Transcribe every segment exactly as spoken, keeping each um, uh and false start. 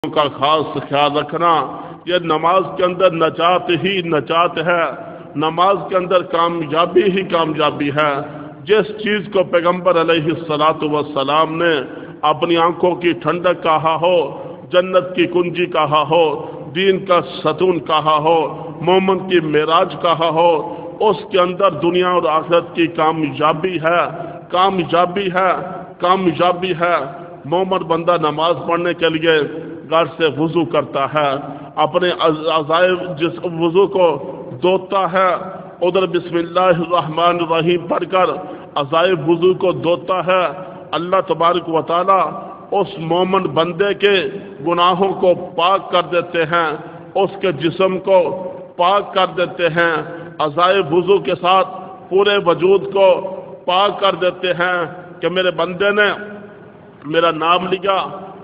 का खास ख्याल रखना। ये नमाज के अंदर नजात ही नजात है, नमाज के अंदर कामयाबी ही कामयाबी है। जिस चीज़ को पैगंबर अलैहिस्सलातु वस्सलाम ने अपनी आंखों की ठंडक कहा हो, जन्नत की कुंजी कहा हो, दीन का सतून कहा हो, मोमन की मेराज कहा हो, उसके अंदर दुनिया और आखिरत की कामयाबी है, कामयाबी है, कामयाबी है। मोमन बंदा नमाज पढ़ने के लिए घर से वुजू करता है, अपने अज़ाइब जिस वुजू को धोता है, उधर बिस्मिल्लाहिर्रहमानिर्रहीम पढ़कर अज़ाइब वुजू को धोता है। अल्लाह तबारक व तआला उस मोमन बंदे के गुनाहों को पाक कर देते हैं, उसके जिस्म को पाक कर देते हैं, अज़ाइब वुजू के साथ पूरे वजूद को पाक कर देते हैं कि मेरे बंदे ने मेरा नाम लिया,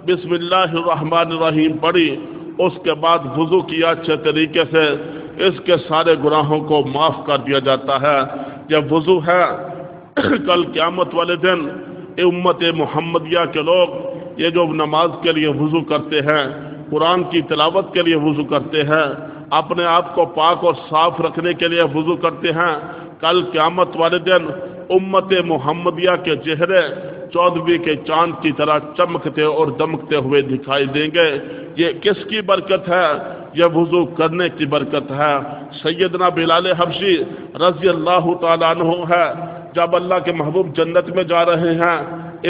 बिस्मिल्लाहिर्रहमानिर्रहीम पढ़ी, उसके बाद वुजू किया अच्छे तरीके से, इसके सारे गुनाहों को माफ़ कर दिया जाता है। जब वुजू है कल क़यामत वाले दिन ये उम्मत मुहम्मदिया के लोग ये जो नमाज के लिए वुजू करते हैं, कुरान की तिलावत के लिए वुजू करते हैं, अपने आप को पाक और साफ रखने के लिए वुजू करते हैं, कल क़यामत वाले दिन उम्मत मुहम्मदिया के चेहरे चौदहवीं के चांद की तरह चमकते और दमकते हुए दिखाई देंगे। ये किसकी बरकत है? ये वुजू करने की बरकत है। सैयदना बिलाल हबशी रज़ी अल्लाह तआला अन्हु है, जब अल्लाह के महबूब जन्नत में जा रहे हैं,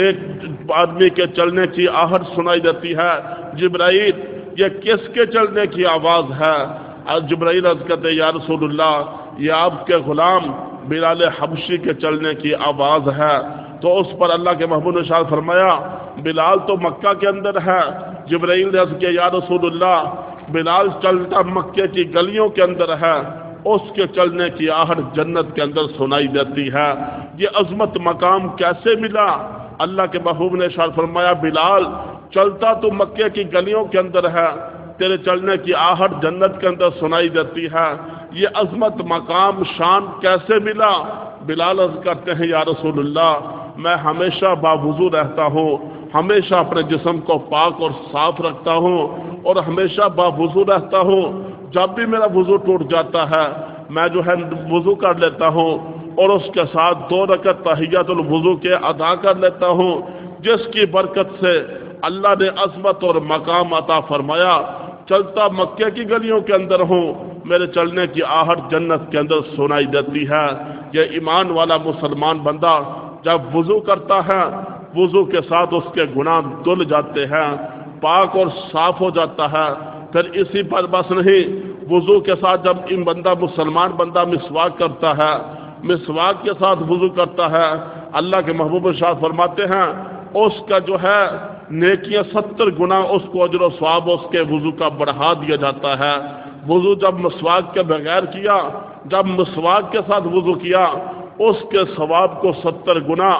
एक आदमी के चलने की आहट सुनाई देती है। जिब्राइल, ये किसके चलने की आवाज़ है? जिब्राइल अर्ज़ करते या रसूलुल्लाह, ये आपके गुलाम बिलाल हबशी के चलने की आवाज़ है। तो उस पर अल्लाह के महबूब ने इरशाद फरमाया, बिलाल तो मक्का के अंदर है। जिब्राइल ने अर्ज़ किया या रसूलुल्लाह, बिलाल चलता मक्के की गलियों के अंदर है, उसके चलने की आहट जन्नत के अंदर सुनाई देती है। ये अजमत मकाम कैसे मिला? अल्लाह के महबूब ने इरशाद फरमाया, बिलाल चलता तो मक्के की गलियों के अंदर है, तेरे चलने की आहट जन्नत के अंदर सुनाई देती है। ये अजमत मकाम शान कैसे मिला? बिलाल अर्ज़ करते हैं या रसूलुल्लाह, मैं हमेशा बावुज़ू रहता हूँ, हमेशा अपने जिस्म को पाक और साफ रखता हूँ और हमेशा बावुज़ू रहता हूँ। जब भी मेरा वुज़ू टूट जाता है, मैं जो है वुज़ू कर लेता हूँ और उसके साथ दो रकत तहियतुल वुज़ू के अदा कर लेता हूँ, जिसकी बरकत से अल्लाह ने अज़मत और मकाम अता फरमाया। चलता मक्के की गलियों के अंदर हूँ, मेरे चलने की आहट जन्नत के अंदर सुनाई देती है। यह ईमान वाला मुसलमान बंदा जब वुज़ू करता है, वुज़ू के साथ उसके गुनाह धुल जाते हैं, पाक और साफ हो जाता है। फिर इसी पर बस नहीं, वुज़ू के साथ जब इन बंदा मुसलमान बंदा मिसवाक करता है, मिसवाक के साथ वुज़ू करता है, अल्लाह के महबूब इरशाद फरमाते हैं उसका जो है नेकियां सत्तर गुना उसको अजर व सवाब उसके वुज़ू का बढ़ा दिया जाता है। वुज़ू जब मिसवाक के बगैर किया, जब मिसवाक के साथ वुज़ू किया, उसके सवाब को सत्तर गुना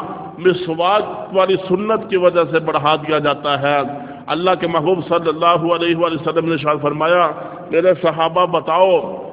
मिसवाक वाली सुन्नत की वजह से बढ़ा दिया जाता है। अल्लाह के महबूब सल्लल्लाहु अलैहि वसल्लम ने इरशाद फरमाया, मेरे सहाबा बताओ,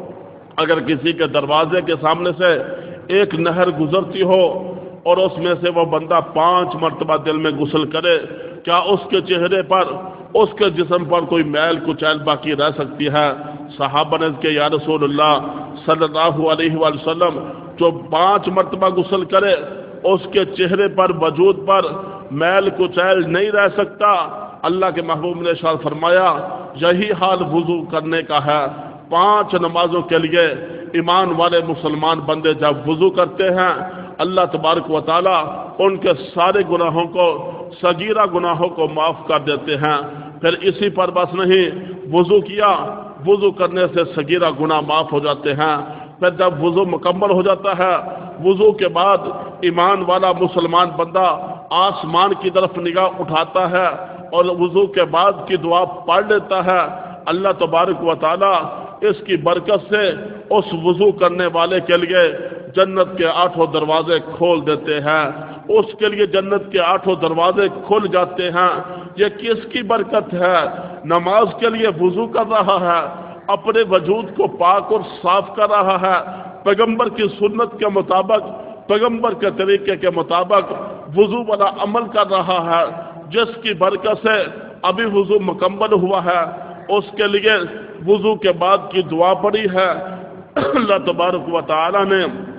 अगर किसी के दरवाजे के सामने से एक नहर गुजरती हो और उसमें से वो बंदा पांच मरतबा दिल में गुस्ल करे, क्या उसके चेहरे पर, उसके जिस्म पर कोई मैल कुचैल बाकी रह सकती है? सहाबा ने कहा या रसूलुल्लाह सल्लल्लाहु अलैहि वसल्लम, जो पांच मरतबा गुस्ल करे उसके चेहरे पर, वजूद पर मैल कुचैल नहीं रह सकता। अल्लाह के महबूब ने इरशाद फरमाया, यही हाल वुज़ू करने का है। पांच नमाजों के लिए ईमान वाले मुसलमान बंदे जब वुज़ू करते हैं, अल्लाह तबारक व तआला उनके सारे गुनाहों को, सगीरा गुनाहों को माफ़ कर देते हैं। फिर इसी पर बस नहीं, वुज़ू किया, वुज़ू करने से सगीरा गुनाह माफ़ हो जाते हैं। फिर जब वुज़ू मुकम्मल हो जाता है, वुज़ू के बाद ईमान वाला मुसलमान बंदा आसमान की तरफ निगाह उठाता है और वुज़ू के बाद की दुआ पढ़ लेता है। अल्लाह तबारक व तआला इसकी बरकत से उस वुज़ू करने वाले के लिए जन्नत के आठों दरवाजे खोल देते हैं, उसके लिए जन्नत के आठों दरवाजे खुल जाते हैं। ये किसकी बरकत है? नमाज के लिए वुज़ू कर रहा है, अपने वजूद को पाक और साफ कर रहा है, पैगंबर की सुन्नत के मुताबिक, पैगंबर के तरीके के मुताबिक वुज़ू वाला अमल कर रहा है, जिसकी बरकत से ابھی وضو مکمل ہوا ہے، اس کے لیے وضو کے بعد کی دعا پڑی ہے، اللہ تبارک و تعالی نے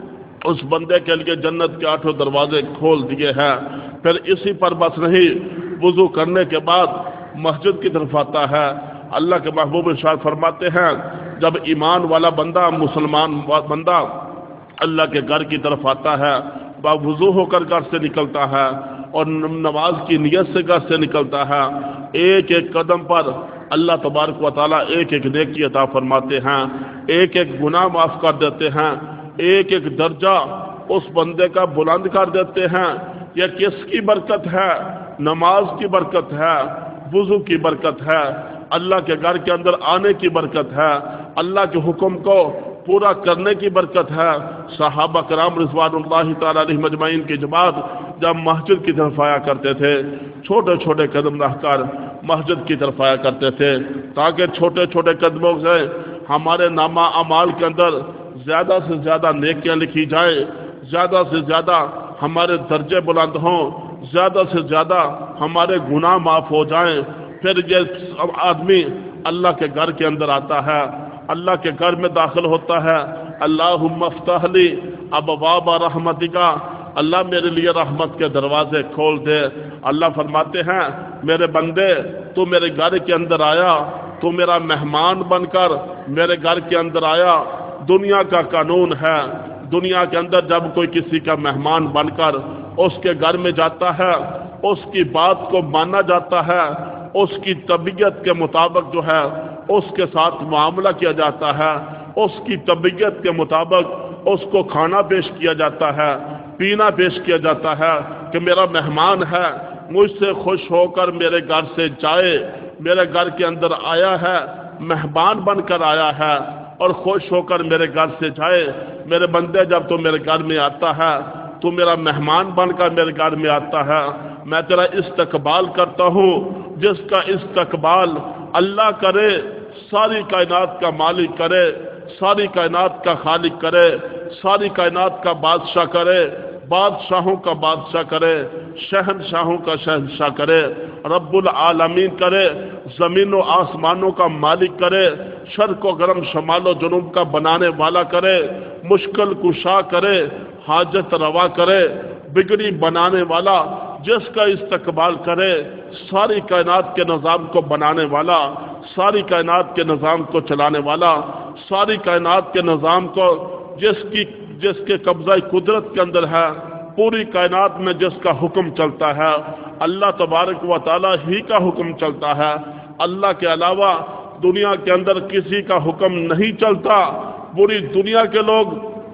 اس بندے کے لیے جنت کے آٹھوں دروازے کھول دیے ہیں۔ پھر اسی پر بس نہیں، وضو کرنے کے بعد مسجد کی طرف آتا ہے۔ اللہ کے محبوب ارشاد فرماتے ہیں جب ایمان والا بندہ، مسلمان بندہ اللہ کے گھر کی طرف آتا ہے، وضو ہو کر گھر سے نکلتا ہے اور نماز کی نیت سے گھر سے نکلتا ہے، ایک ایک قدم پر اللہ تبارک و تعالیٰ ایک ایک نیکی عطا فرماتے ہیں، ایک ایک گناہ معاف کر دیتے ہیں، ایک ایک درجہ اس بندے کا بلند کر دیتے ہیں۔ یہ کس کی برکت ہے؟ نماز کی برکت ہے، وضو کی برکت ہے، اللہ کے گھر کے اندر آنے کی برکت ہے، اللہ کے حکم کو پورا کرنے کی برکت ہے۔ صحابہ کرام رضوان اللہ تعالی علیہم اجمعین کی جماعت جب مسجد کی طرف آیا کرتے تھے، چھوٹے چھوٹے قدم رکھ کر مسجد کی طرف آیا کرتے تھے، تاکہ چھوٹے چھوٹے قدموں سے ہمارے نامہ اعمال کے اندر زیادہ سے زیادہ نیکیاں لکھی جائیں، زیادہ سے زیادہ ہمارے درجے بلند ہوں، زیادہ سے زیادہ ہمارے گناہ معاف ہو جائیں۔ پھر یہ آدمی اللہ کے گھر کے اندر آتا ہے، اللہ کے گھر میں داخل ہوتا ہے، اللہم افتح لی ابواب رحمتک، اللہ میرے لیے رحمت کے دروازے کھول دے۔ اللہ فرماتے ہیں میرے بندے، تو میرے گھر کے اندر آیا، تو میرا مہمان بن کر میرے گھر کے اندر آیا۔ دنیا کا قانون ہے، دنیا کے اندر جب کوئی کسی کا مہمان بن کر اس کے گھر میں جاتا ہے، اس کی بات کو مانا جاتا ہے، اس کی طبیعت کے مطابق جو ہے اس کے ساتھ معاملہ کیا جاتا ہے، اس کی طبیعت کے مطابق اس کو کھانا پیش کیا جاتا ہے، پینا پیش کیا جاتا ہے کہ میرا مہمان ہے، مجھ سے خوش ہو کر میرے گھر سے جائے، میرے گھر کے اندر آیا ہے، مہمان بن کر آیا ہے اور خوش ہو کر میرے گھر سے جائے۔ میرے بندے، جب تو میرے گھر میں آتا ہے، تو میرا مہمان بن کر میرے گھر میں آتا ہے، میں تیرا استقبال کرتا ہوں، جس کا استقبال اللہ کرے، ساری کائنات کا مالک کرے، ساری کائنات کا خالق کرے، ساری کائنات کا بادشاہ کرے، بادشاہوں کا بادشاہ کرے، شہنشاہوں کا شہنشاہ کرے، رب العالمین کرے، زمین و آسمانوں کا مالک کرے، شرق و غرب شمال و جنوب کا بنانے والا کرے، مشکل کشا کرے، حاجت روا کرے، بگڑی بنانے والا، جس کا استقبال کرے، ساری کائنات کے نظام کو بنانے والا، ساری کائنات کے نظام کو چلانے والا، ساری کائنات کے نظام کو جس کی جس کے قبضہ قدرت کے اندر ہے، پوری کائنات میں جس کا حکم چلتا ہے، اللہ تبارک و تعالی ہی کا حکم چلتا ہے۔ اللہ کے علاوہ دنیا کے اندر کسی کا حکم نہیں چلتا۔ پوری دنیا کے لوگ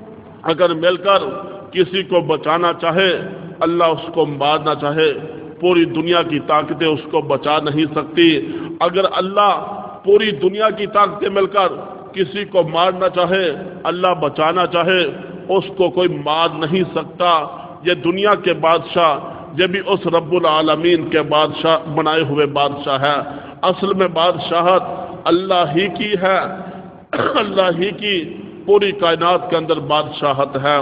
اگر مل کر کسی کو بچانا چاہے، اللہ اس کو مارنا چاہے، پوری دنیا کی طاقتیں اس کو بچا نہیں سکتی۔ اگر اللہ پوری دنیا کی طاقتیں مل کر کسی کو مارنا چاہے، اللہ بچانا چاہے، اس کو کوئی مار نہیں سکتا۔ یہ دنیا کے بادشاہ، یہ بھی اس رب العالمین کے بادشاہ بنائے ہوئے بادشاہ ہے۔ اصل میں بادشاہت اللہ ہی کی ہے، اللہ ہی کی پوری کائنات کے اندر بادشاہت ہے۔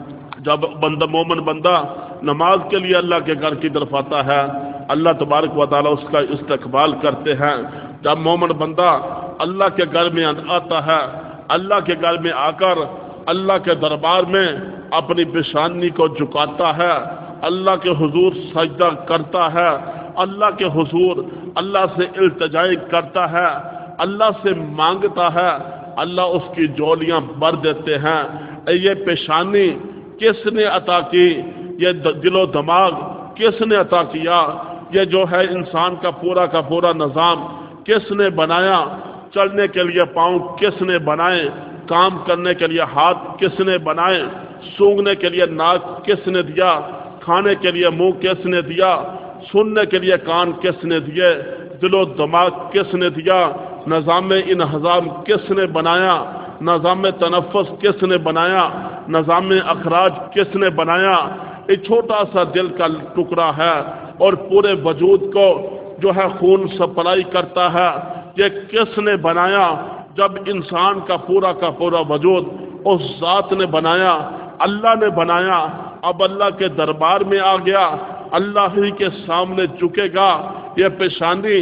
جب بندہ مومن بندہ نماز کے لیے اللہ کے گھر کی طرف آتا ہے، اللہ تبارک و تعالیٰ اس کا استقبال کرتے ہیں۔ جب مومن بندہ اللہ کے گھر میں آتا ہے، اللہ کے گھر میں آ کر اللہ کے دربار میں اپنی پیشانی کو جھکاتا ہے، اللہ کے حضور سجدہ کرتا ہے، اللہ کے حضور اللہ سے التجائی کرتا ہے، اللہ سے مانگتا ہے، اللہ اس کی جولیاں بھر دیتے ہیں۔ یہ پیشانی کس نے عطا کی؟ یہ دل و دماغ کس نے عطا کیا؟ یہ جو ہے انسان کا پورا کا پورا نظام کس نے بنایا؟ چلنے کے لیے پاؤں کس نے بنائے؟ کام کرنے کے لیے ہاتھ کس نے بنائے؟ سونگھنے کے لیے ناک کس نے دیا؟ کھانے کے لیے منہ کس نے دیا؟ سننے کے لیے کان کس نے دیے؟ دل و دماغ کس نے دیا؟ نظام انہضام کس نے بنایا؟ نظام تنفس کس نے بنایا؟ نظام اخراج کس نے بنایا؟ ایک چھوٹا سا دل کا ٹکڑا ہے اور پورے وجود کو جو ہے خون سپلائی کرتا ہے۔ یہ کس نے بنایا؟ جب انسان کا پورا کا پورا وجود اس ذات نے بنایا، اللہ نے بنایا۔ اب اللہ کے دربار میں آ گیا، اللہ ہی کے سامنے جھکے گا۔ یہ پیشانی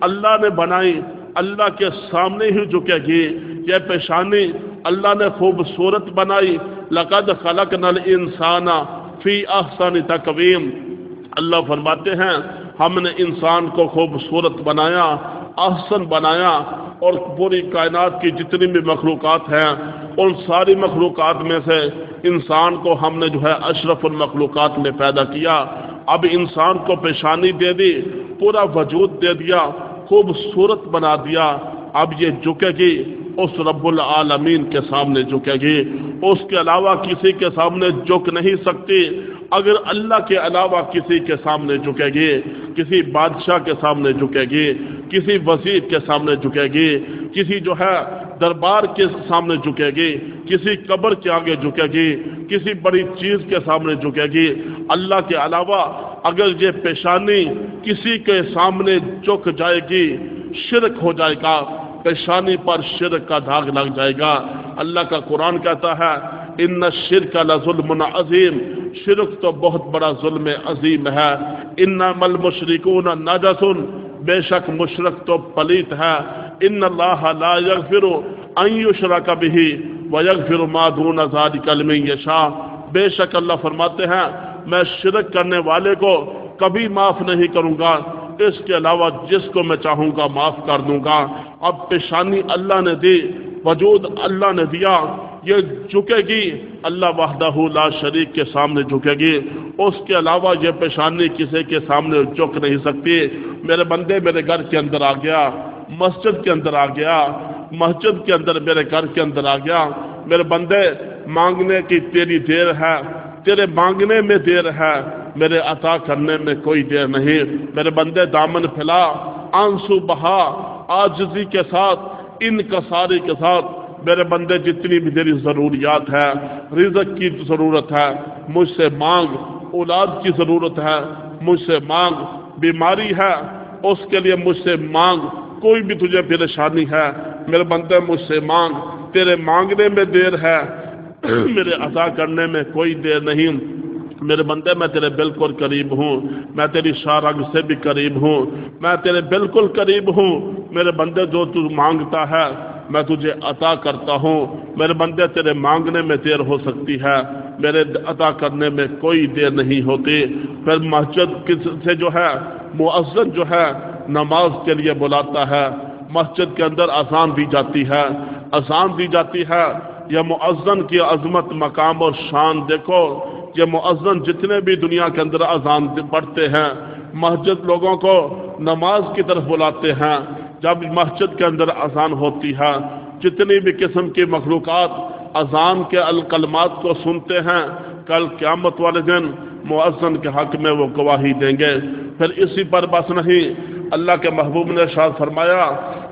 اللہ نے بنائی، اللہ کے سامنے ہی جھکے گی۔ یہ پیشانی اللہ نے خوبصورت بنائی، لقد خلقنا الانسان فی احسن تقویم۔ اللہ فرماتے ہیں ہم نے انسان کو خوبصورت بنایا، احسن بنایا، اور پوری کائنات کی جتنی بھی مخلوقات ہیں ان ساری مخلوقات میں سے انسان کو ہم نے جو ہے اشرف المخلوقات میں پیدا کیا۔ اب انسان کو پیشانی دے دی، پورا وجود دے دیا، خوبصورت بنا دیا۔ اب یہ جھکے گی اس رب العالمین کے سامنے جھکے گی، اس کے علاوہ کسی کے سامنے جھک نہیں سکتی۔ اگر اللہ کے علاوہ کسی کے سامنے جھکے گی، کسی بادشاہ کے سامنے جھکے گی، کسی وزیر کے سامنے جھکے گی، کسی جو ہے دربار کے سامنے جھکے گی، کسی قبر کے آگے جھکے گی، کسی بڑی چیز کے سامنے جھکے گی، اللہ کے علاوہ اگر یہ پیشانی کسی کے سامنے جھک جائے گی شرک ہو جائے گا، پیشانی پر شرک کا داغ لگ جائے گا۔ اللہ کا قرآن کہتا ہے ان الشرک لظلم عظیم، شرک تو بہت بڑا ظلم عظیم ہے۔ انما المشرکون نجس، بے شک مشرک تو پلیت ہے۔ ان اللہ لا یغفر ان یشرک بہ ویغفر ما دون ذلک لمن یشاء، بے شک اللہ فرماتے ہیں میں شرک کرنے والے کو کبھی معاف نہیں کروں گا، اس کے علاوہ جس کو میں چاہوں گا معاف کر دوں گا۔ اب پیشانی اللہ نے دی، وجود اللہ نے دیا، یہ جھکے گی اللہ وحدہ لا شریک کے سامنے جھکے گی، اس کے علاوہ یہ پیشانی کسی کے سامنے جھک نہیں سکتی۔ میرے بندے میرے گھر کے اندر آ گیا، مسجد کے اندر آ گیا، مسجد کے اندر میرے گھر کے اندر آ گیا، میرے بندے مانگنے کی تیری دیر ہے، تیرے مانگنے میں دیر ہے، میرے عطا کرنے میں کوئی دیر نہیں۔ میرے بندے دامن پھیلا، آنسو بہا، عاجزی کے ساتھ، انکساری کے ساتھ، میرے بندے جتنی بھی تیری ضروریات ہے، رزق کی ضرورت ہے مجھ سے مانگ، اولاد کی ضرورت ہے مجھ سے مانگ، بیماری ہے اس کے لیے مجھ سے مانگ، کوئی بھی تجھے پریشانی ہے میرے بندے مجھ سے مانگ، تیرے مانگنے میں دیر ہے میرے عطا کرنے میں کوئی دیر نہیں۔ میرے بندے میں تیرے بالکل قریب ہوں، میں تیری شارگ سے بھی قریب ہوں، میں تیرے بالکل قریب ہوں۔ میرے بندے جو تو مانگتا ہے میں تجھے عطا کرتا ہوں۔ میرے بندے تیرے مانگنے میں دیر ہو سکتی ہے، میرے عطا کرنے میں کوئی دیر نہیں ہوتی۔ پھر مسجد سے جو ہے مؤذن جو ہے نماز کے لیے بلاتا ہے، مسجد کے اندر اذان دی جاتی ہے، اذان دی جاتی ہے۔ یہ مؤذن کی عظمت، مقام اور شان دیکھو، یہ مؤذن جتنے بھی دنیا کے اندر اذان پڑھتے ہیں، مسجد لوگوں کو نماز کی طرف بلاتے ہیں۔ جب مسجد کے اندر اذان ہوتی ہے، جتنی بھی قسم کی مخلوقات اذان کے الکلمات کو سنتے ہیں، کل قیامت والے دن مؤذن کے حق میں وہ گواہی دیں گے۔ پھر اسی پر بس نہیں، اللہ کے محبوب نے ارشاد فرمایا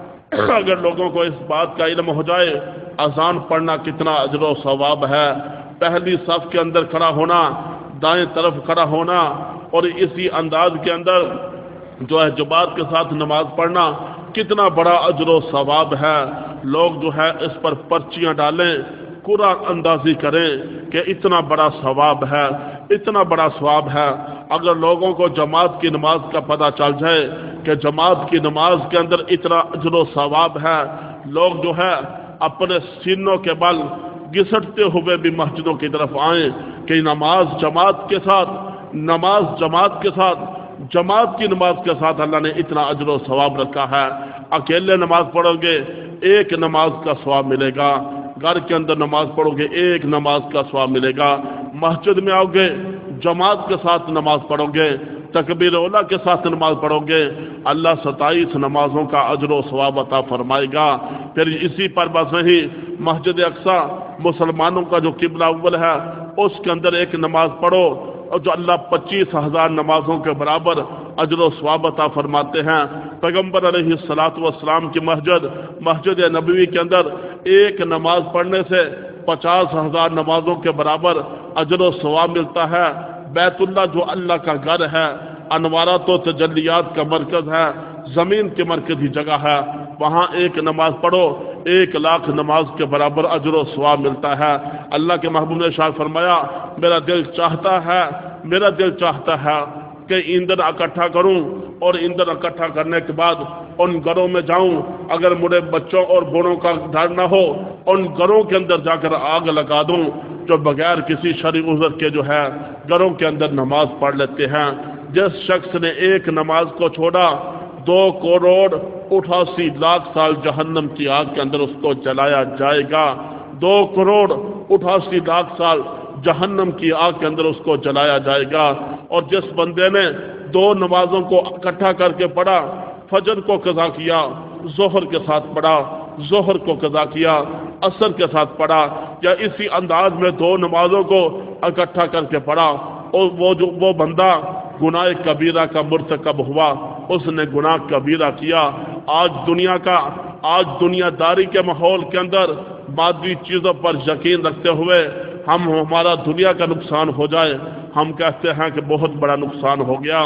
اگر لوگوں کو اس بات کا علم ہو جائے اذان پڑھنا کتنا اجر و ثواب ہے، پہلی صف کے اندر کھڑا ہونا، دائیں طرف کھڑا ہونا، اور اسی انداز کے اندر جو ہے جماعت کے ساتھ نماز پڑھنا کتنا بڑا اجر و ثواب ہے۔ لوگ جو ہے اس پر پرچیاں ڈالیں، قرآن اندازی کریں کہ اتنا بڑا ثواب ہے، اتنا بڑا ثواب ہے۔ اگر لوگوں کو جماعت کی نماز کا پتہ چل جائے کہ جماعت کی نماز کے اندر اتنا اجر و ثواب ہے، لوگ جو ہے اپنے سینوں کے بل گھسٹتے ہوئے بھی مسجدوں کی طرف آئیں کہ نماز جماعت کے ساتھ، نماز جماعت کے ساتھ، جماعت کی نماز کے ساتھ اللہ نے اتنا اجر و ثواب رکھا ہے۔ اکیلے نماز پڑھو گے ایک نماز کا ثواب ملے گا، گھر کے اندر نماز پڑھو گے ایک نماز کا ثواب ملے گا، مسجد میں آؤ گے جماعت کے ساتھ نماز پڑھو گے، تکبیر اولا کے ساتھ نماز پڑھو گے، اللہ ستائیس نمازوں کا اجر و ثواب عطا فرمائے گا۔ پھر اسی پر بس نہیں، مسجد اقصی مسلمانوں کا جو قبلہ اول ہے اس کے اندر ایک نماز پڑھو اور جو اللہ پچیس ہزار نمازوں کے برابر اجر و ثواب عطا فرماتے ہیں۔ پیغمبر علیہ الصلوۃ والسلام کی مسجد مسجد نبوی کے اندر ایک نماز پڑھنے سے پچاس ہزار نمازوں کے برابر اجر و ثواب ملتا ہے۔ بیت اللہ جو اللہ کا گھر ہے، انوارات و تجلیات کا مرکز ہے، زمین کی مرکزی جگہ ہے، وہاں ایک نماز پڑھو ایک لاکھ نماز کے برابر اجر و ثواب ملتا ہے۔ اللہ کے محبوب نے ارشاد فرمایا میرا دل چاہتا ہے میرا دل چاہتا ہے کہ ایندھن اکٹھا کروں اور ایندھن اکٹھا کرنے کے بعد ان گھروں میں جاؤں، اگر مجھے بچوں اور بوڑھوں کا ڈر نہ ہو ان گھروں کے اندر جا کر آگ لگا دوں جو بغیر کسی شرعی عذر کے جو ہے گھروں کے اندر نماز پڑھ لیتے ہیں۔ جس شخص نے ایک نماز کو چھوڑا دو کروڑ اٹھاسی لاکھ سال جہنم کی آگ کے اندر اس کو جلایا جائے گا، دو کروڑ اٹھاسی لاکھ سال جہنم کی آگ کے اندر اس کو جلایا جائے گا۔ اور جس بندے نے دو نمازوں کو اکٹھا کر کے پڑھا، فجر کو قضا کیا، ظہر کے ساتھ پڑھا، ظہر کو قضا کیا، عصر کے ساتھ پڑھا، یا اسی انداز میں دو نمازوں کو اکٹھا کر کے پڑھا، اور وہ جو وہ بندہ گناہ کبیرہ کا مرتکب ہوا، اس نے گناہ کبیرہ کیا۔ آج دنیا کا آج دنیا داری کے ماحول کے اندر مادی چیزوں پر یقین رکھتے ہوئے ہم ہمارا دنیا کا نقصان ہو جائے، ہم کہتے ہیں کہ بہت بڑا نقصان ہو گیا،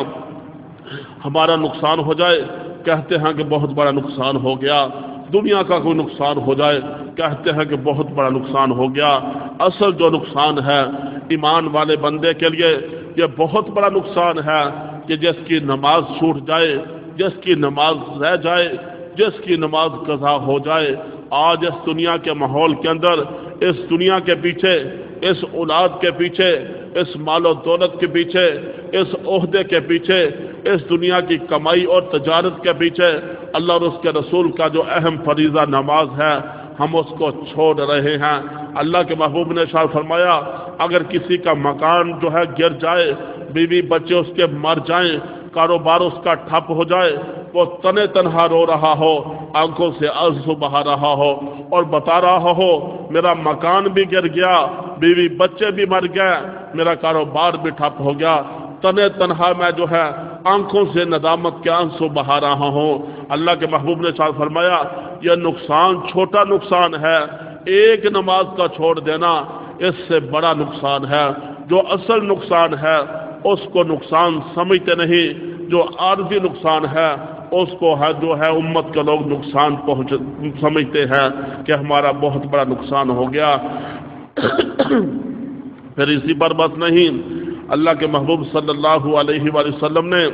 ہمارا نقصان ہو جائے کہتے ہیں کہ بہت بڑا نقصان ہو گیا، دنیا کا کوئی نقصان ہو جائے کہتے ہیں کہ بہت بڑا نقصان ہو گیا۔ اصل جو نقصان ہے ایمان والے بندے کے لیے یہ بہت بڑا نقصان ہے کہ جس کی نماز چھوٹ جائے، جس کی نماز رہ جائے، جس کی نماز قضا ہو جائے۔ آج اس دنیا کے ماحول کے اندر، اس دنیا کے پیچھے، اس اولاد کے پیچھے، اس مال و دولت کے پیچھے، اس عہدے کے پیچھے، اس دنیا کی کمائی اور تجارت کے پیچھے اللہ اور اس کے رسول کا جو اہم فریضہ نماز ہے ہم اس کو چھوڑ رہے ہیں۔ اللہ کے محبوب نے ارشاد فرمایا اگر کسی کا مکان جو ہے گر جائے، بیوی بچے اس کے مر جائیں، کاروبار اس کا ٹھپ ہو جائے، وہ تنے تنہا رو رہا ہو، آنکھوں سے آنسو بہا رہا ہو اور بتا رہا ہو میرا مکان بھی گر گیا، بیوی بچے بھی مر گئے، میرا کاروبار بھی ٹھپ ہو گیا، تنے تنہا میں جو ہے آنکھوں سے ندامت کے آنسو بہا رہا ہوں۔ اللہ کے محبوب نے ارشاد فرمایا یہ نقصان چھوٹا نقصان ہے، ایک نماز کا چھوڑ دینا اس سے بڑا نقصان ہے۔ جو اصل نقصان ہے اس کو نقصان سمجھتے نہیں، جو عارضی نقصان ہے اس کو ہے جو ہے امت کے لوگ نقصان پہنچ سمجھتے ہیں کہ ہمارا بہت بڑا نقصان ہو گیا۔ پھر اسی پر بس نہیں، اللہ کے محبوب صلی اللہ علیہ وآلہ وسلم نے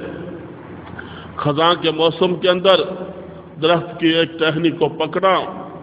خزاں کے موسم کے اندر درخت کی ایک ٹہنی کو پکڑا،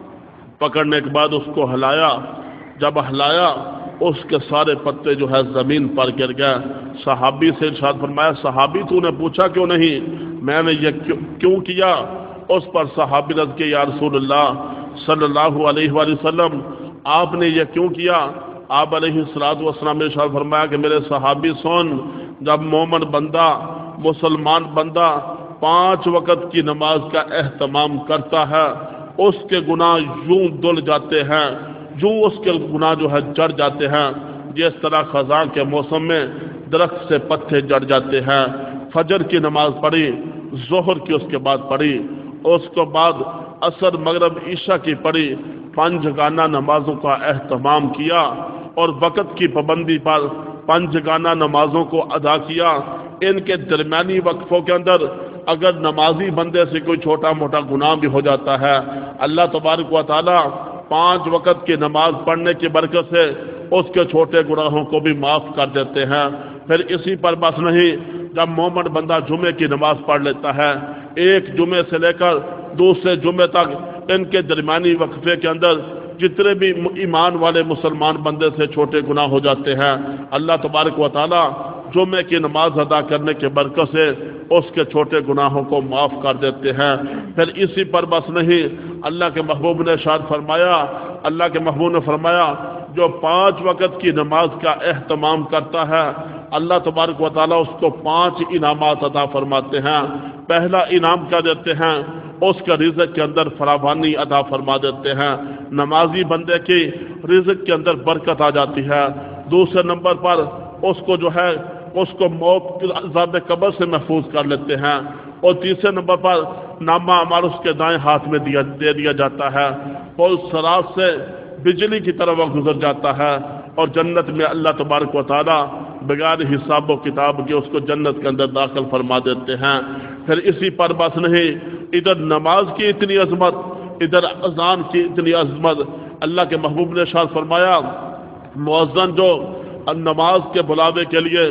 پکڑنے کے بعد اس کو ہلایا، جب ہلایا اس کے سارے پتے جو ہے زمین پر گر گئے۔ صحابی سے ارشاد فرمایا صحابی تو نے پوچھا کیوں نہیں میں نے یہ کیوں, کیوں کیا؟ اس پر صحابی رض کے یا رسول اللہ صلی اللہ علیہ وآلہ وسلم آپ نے یہ کیوں کیا؟ آپ علیہ الصلوۃ والسلام نے ارشاد فرمایا کہ میرے صحابی سن، جب مومن بندہ مسلمان بندہ پانچ وقت کی نماز کا اہتمام کرتا ہے اس کے گناہ یوں دھل جاتے ہیں، یوں اس کے گناہ جو ہے جڑ جاتے ہیں جس طرح خزاں کے موسم میں درخت سے پتے جڑ جاتے ہیں۔ فجر کی نماز پڑھی، ظہر کی اس کے بعد پڑھی، اس کے بعد عصر مغرب عشاء کی پڑھی، پنج گانا نمازوں کا اہتمام کیا اور وقت کی پابندی پر پنج گانا نمازوں کو ادا کیا۔ ان کے درمیانی وقفوں کے اندر اگر نمازی بندے سے کوئی چھوٹا موٹا گناہ بھی ہو جاتا ہے اللہ تبارک و تعالی پانچ وقت کی نماز پڑھنے کی برکت سے اس کے چھوٹے گناہوں کو بھی معاف کر دیتے ہیں۔ پھر اسی پر بس نہیں، جب مومن بندہ جمعے کی نماز پڑھ لیتا ہے، ایک جمعے سے لے کر دوسرے جمعے تک ان کے درمیانی وقفے کے اندر جتنے بھی ایمان والے مسلمان بندے سے چھوٹے گناہ ہو جاتے ہیں اللہ تبارک و تعالی جمعے کی نماز ادا کرنے کے برکت سے اس کے چھوٹے گناہوں کو معاف کر دیتے ہیں۔ پھر اسی پر بس نہیں، اللہ کے محبوب نے ارشاد فرمایا اللہ کے محبوب نے فرمایا جو پانچ وقت کی نماز کا اہتمام کرتا ہے اللہ تبارک و تعالیٰ اس کو پانچ انعامات عطا فرماتے ہیں۔ پہلا انعام کیا دیتے ہیں؟ اس کا رزق کے اندر فراوانی عطا فرما دیتے ہیں، نمازی بندے کی رزق کے اندر برکت آ جاتی ہے۔ دوسرے نمبر پر اس کو جو ہے اس کو موت عذاب قبر سے محفوظ کر لیتے ہیں، اور تیسرے نمبر پر نامہ اعمال اس کے دائیں ہاتھ میں دیا دے دیا جاتا ہے، اور سراج سے بجلی کی طرح وہ گزر جاتا ہے اور جنت میں اللہ تبارک و تعالی بغیر حساب و کتاب کے اس کو جنت کے اندر داخل فرما دیتے ہیں۔ پھر اسی پر بس نہیں، ادھر نماز کی اتنی عظمت، ادھر اذان کی اتنی عظمت، اللہ کے محبوب نے ارشاد فرمایا مؤذن جو نماز کے بلاوے کے لیے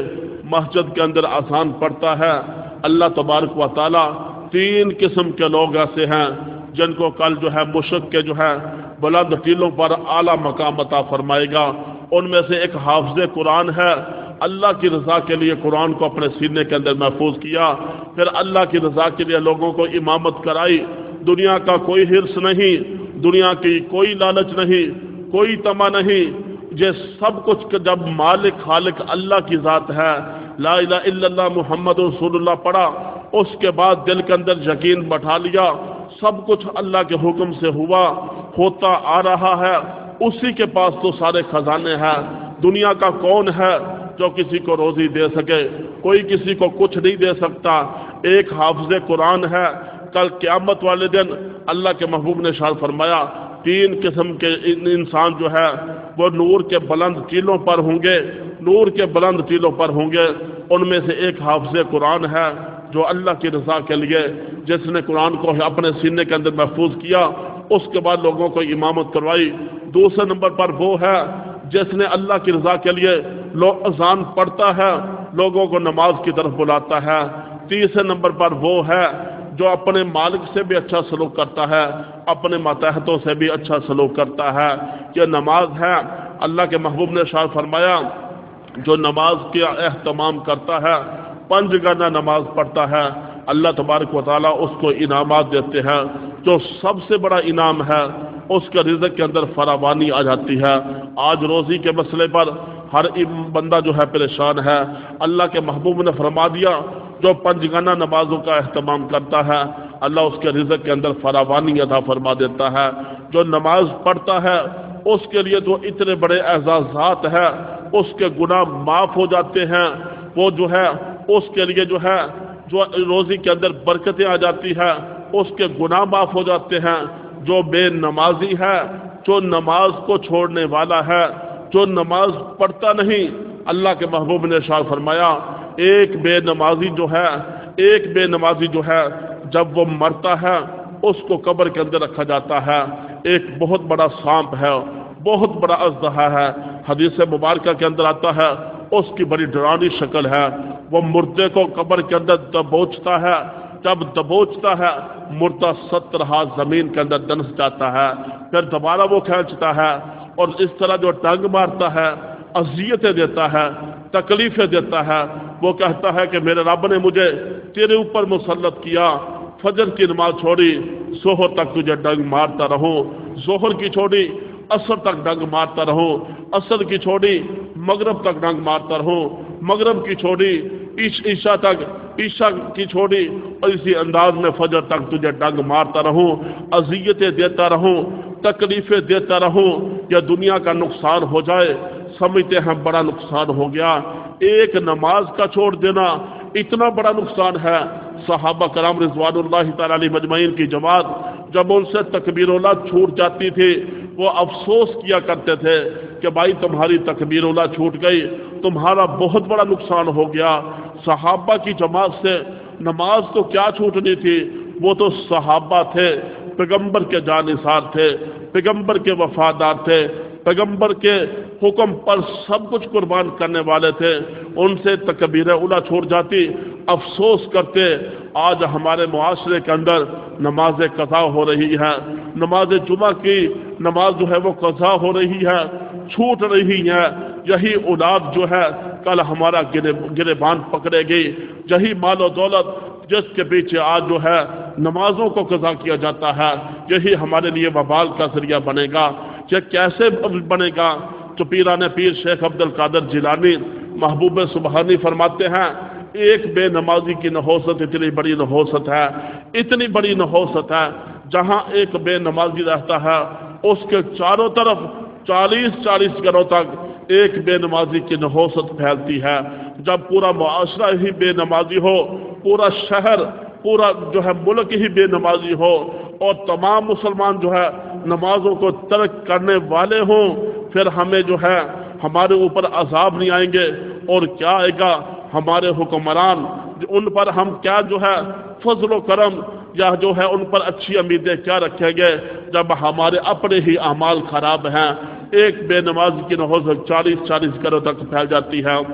مسجد کے اندر اذان پڑھتا ہے، اللہ تبارک و تعالی تین قسم کے لوگ ایسے ہیں جن کو کل جو ہے مشرق کے جو ہے بلند ٹیلوں پر اعلیٰ مقام عطا فرمائے گا۔ ان میں سے ایک حافظ قرآن ہے، اللہ کی رضا کے لیے قرآن کو اپنے سینے کے اندر محفوظ کیا، پھر اللہ کی رضا کے لیے لوگوں کو امامت کرائی، دنیا کا کوئی حرص نہیں، دنیا کی کوئی لالچ نہیں، کوئی طمع نہیں، یہ سب کچھ جب مالک خالق اللہ کی ذات ہے، لا الہ الا اللہ محمد رسول اللہ پڑھا، اس کے بعد دل کے اندر یقین بٹھا لیا سب کچھ اللہ کے حکم سے ہوا ہوتا آ رہا ہے، اسی کے پاس تو سارے خزانے ہیں۔ دنیا کا کون ہے جو کسی کو روزی دے سکے؟ کوئی کسی کو کچھ نہیں دے سکتا، ایک حافظ قرآن ہے۔ کل قیامت والے دن اللہ کے محبوب نے ارشاد فرمایا تین قسم کے انسان جو ہے وہ نور کے بلند ٹیلوں پر ہوں گے، نور کے بلند ٹیلوں پر ہوں گے۔ ان میں سے ایک حافظ قرآن ہے جو اللہ کی رضا کے لیے جس نے قرآن کو اپنے سینے کے اندر محفوظ کیا، اس کے بعد لوگوں کو امامت کروائی۔ دوسرے نمبر پر وہ ہے جس نے اللہ کی رضا کے لیے لوگ اذان پڑھتا ہے، لوگوں کو نماز کی طرف بلاتا ہے۔ تیسرے نمبر پر وہ ہے جو اپنے مالک سے بھی اچھا سلوک کرتا ہے، اپنے ماتحتوں سے بھی اچھا سلوک کرتا ہے۔ یہ نماز ہے۔ اللہ کے محبوب نے ارشاد فرمایا جو نماز کا اہتمام کرتا ہے، پنج گانا نماز پڑھتا ہے، اللہ تبارک و تعالیٰ اس کو انعامات دیتے ہیں۔ جو سب سے بڑا انعام ہے اس کے رزق کے اندر فراوانی آ جاتی ہے۔ آج روزی کے مسئلے پر ہر بندہ جو ہے پریشان ہے، اللہ کے محبوب نے فرما دیا جو پنج گانا نمازوں کا اہتمام کرتا ہے اللہ اس کے رزق کے اندر فراوانی عطا فرما دیتا ہے۔ جو نماز پڑھتا ہے اس کے لیے تو اتنے بڑے اعزازات ہیں، اس کے گناہ معاف ہو جاتے ہیں، وہ جو ہے اس کے لیے جو ہے جو روزی کے اندر برکتیں آ جاتی ہیں، اس کے گناہ معاف ہو جاتے ہیں۔ جو بے نمازی ہے، جو نماز کو چھوڑنے والا ہے، جو نماز پڑھتا نہیں، اللہ کے محبوب نے ارشاد فرمایا ایک بے نمازی جو ہے ایک بے نمازی جو ہے جب وہ مرتا ہے اس کو قبر کے اندر رکھا جاتا ہے، ایک بہت بڑا سانپ ہے، بہت بڑا اژدہا ہے، حدیث مبارکہ کے اندر آتا ہے اس کی بڑی ڈرانی شکل ہے، وہ مردے کو قبر کے اندر دبوچتا ہے، جب دبوچتا ہے مردہ ستر ہاتھ زمین کے اندر دنس جاتا ہے، پھر دوبارہ وہ کھینچتا ہے اور اس طرح جو ٹنگ مارتا ہے، اذیتیں دیتا ہے، تکلیفیں دیتا ہے۔ وہ کہتا ہے کہ میرے رب نے مجھے تیرے اوپر مسلط کیا، فجر کی نماز چھوڑی ظہر تک تجھے ڈنگ مارتا رہوں، ظہر کی چھوڑی عصر تک ڈنگ مارتا رہوں، عصر کی چھوڑی مغرب تک ڈنگ مارتا رہوں، مغرب کی چھوڑی عشاء تک، عشاء کی چھوڑی اور اسی انداز میں فجر تک تجھے ڈنگ مارتا رہوں، اذیتیں دیتا رہوں، تکلیفیں دیتا رہوں، یا دنیا کا نقصان ہو جائے سمجھتے ہیں بڑا نقصان ہو گیا۔ ایک نماز کا چھوڑ دینا اتنا بڑا نقصان ہے۔ صحابہ کرام رضوان اللہ تعالی علیہ مجمعین کی جماعت جب ان سے تکبیر اولیٰ چھوٹ جاتی تھی وہ افسوس کیا کرتے تھے کہ بھائی تمہاری تکبیر اولیٰ چھوٹ گئی، تمہارا بہت بڑا نقصان ہو گیا۔ صحابہ کی جماعت سے نماز تو کیا چھوٹنی تھی، وہ تو صحابہ تھے، پیغمبر کے جانثار تھے، پیغمبر کے وفادار تھے، پیغمبر کے حکم پر سب کچھ قربان کرنے والے تھے، ان سے تکبیر اولیٰ چھوٹ جاتی، افسوس کرتے۔ آج ہمارے معاشرے کے اندر نماز قضا ہو رہی ہے، نماز جمعہ کی نماز جو ہے وہ قضا ہو رہی ہے، چھوٹ رہی ہے۔ یہی اولاد جو ہے کل ہمارا گریبان پکڑے گی، یہی مال و دولت جس کے پیچھے آج جو ہے نمازوں کو قضا کیا جاتا ہے، یہی ہمارے لیے وبال کا ذریعہ بنے گا۔ یہ کیسے بنے گا؟ تو پیران پیر شیخ عبد القادر جیلانی محبوب سبحانی فرماتے ہیں ایک بے نمازی کی نحوست اتنی بڑی نحوست ہے، اتنی بڑی نحوست ہے، جہاں ایک بے نمازی رہتا ہے اس کے چاروں طرف چالیس چالیس گھروں تک ایک بے نمازی کی نحوست پھیلتی ہے۔ جب پورا معاشرہ ہی بے نمازی ہو، پورا شہر، پورا جو ہے ملک ہی بے نمازی ہو اور تمام مسلمان جو ہے نمازوں کو ترک کرنے والے ہوں، پھر ہمیں جو ہے ہمارے اوپر عذاب نہیں آئیں گے اور کیا آئے گا؟ ہمارے حکمران ان پر ہم کیا جو ہے فضل و کرم یا جو ہے ان پر اچھی امیدیں کیا رکھیں گے جب ہمارے اپنے ہی اعمال خراب ہیں۔ ایک بے نمازی کی نحوست چالیس چالیس گھروں تک پھیل جاتی ہے۔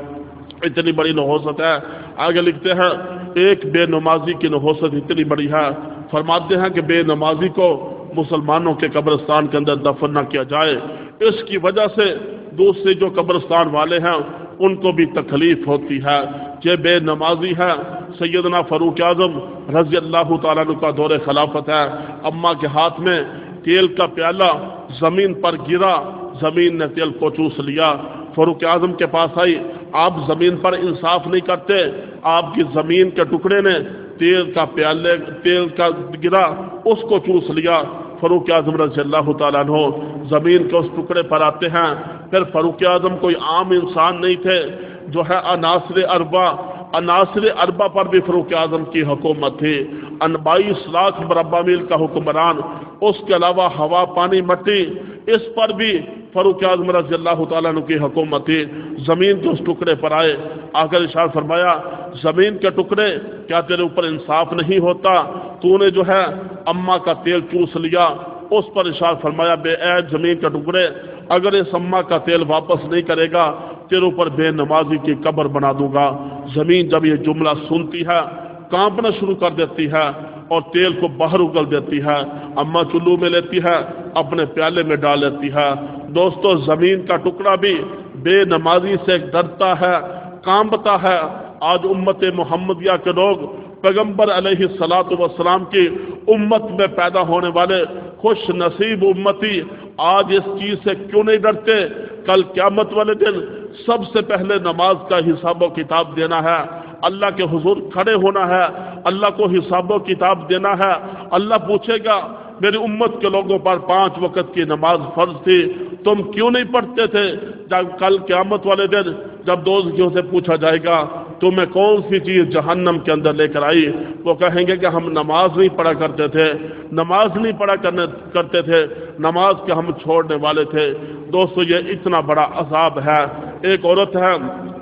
اتنی بڑی نحوست ہے۔ آگے لکھتے ہیں ایک بے نمازی کی نحوست اتنی بڑی ہے، فرماتے ہیں کہ بے نمازی کو مسلمانوں کے قبرستان کے اندر دفن نہ کیا جائے، اس کی وجہ سے دوسرے جو قبرستان والے ہیں ان کو بھی تکلیف ہوتی ہے۔ یہ بے نمازی ہے۔ سیدنا فاروق اعظم رضی اللہ تعالیٰ عنہ کا دور خلافت ہے، اماں کے ہاتھ میں تیل کا پیالہ زمین پر گرا، زمین نے تیل کو چوس لیا۔ فاروق اعظم کے پاس آئی، آپ زمین پر انصاف نہیں کرتے، آپ کی زمین کے ٹکڑے نے تیل کا پیالے تیل کا گرا اس کو چوس لیا۔ فاروق اعظم رضی اللہ تعالیٰ عنہ زمین کے اس ٹکڑے پر آتے ہیں۔ پھر فاروق اعظم کوئی عام انسان نہیں تھے، جو ہے عناصر اربع عناصر اربع پر بھی فاروق اعظم کی حکومت تھی۔ ان بائیس لاکھ مربع میل کا حکمران، اس کے علاوہ ہوا پانی مٹی، اس پر بھی فاروق اعظم رضی اللہ تعالیٰ عنہ کی حکومت تھی۔ زمین کے اس ٹکڑے پر آئے، آ کر ارشاد فرمایا زمین کے ٹکڑے کیا تیرے اوپر انصاف نہیں ہوتا؟ تو نے جو ہے اماں کا تیل چوس لیا۔ اس پر ارشاد فرمایا بے اے زمین کے ٹکڑے، اگر اس اماں کا تیل واپس نہیں کرے گا تیرے اوپر بے نمازی کی قبر بنا دوں گا۔ زمین جب یہ جملہ سنتی ہے کانپنا شروع کر دیتی ہے اور تیل کو باہر اگل دیتی ہے، اماں چلو میں لیتی ہے، اپنے پیالے میں ڈال لیتی ہے۔ دوستو زمین کا ٹکڑا بھی بے نمازی سے ڈرتا ہے، کانپتا ہے۔ آج امت محمدیہ کے لوگ پیغمبر علیہ الصلوۃ والسلام کی امت میں پیدا ہونے والے خوش نصیب امتی آج اس چیز سے کیوں نہیں ڈرتے؟ کل قیامت والے دن سب سے پہلے نماز کا حساب و کتاب دینا ہے، اللہ کے حضور کھڑے ہونا ہے، اللہ کو حساب و کتاب دینا ہے۔ اللہ پوچھے گا میری امت کے لوگوں پر پانچ وقت کی نماز فرض تھی، تم کیوں نہیں پڑھتے تھے؟ جب کل قیامت والے دن جب دوزخیوں سے پوچھا جائے گا تمہیں کون سی چیز جہنم کے اندر لے کر آئی، وہ کہیں گے کہ ہم نماز نہیں پڑھا کرتے تھے، نماز نہیں پڑھا کرنے کرتے تھے، نماز کے ہم چھوڑنے والے تھے۔ دوستو یہ اتنا بڑا عذاب ہے۔ ایک عورت ہے،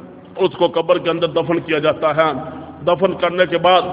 اس کو قبر کے اندر دفن کیا جاتا ہے، دفن کرنے کے بعد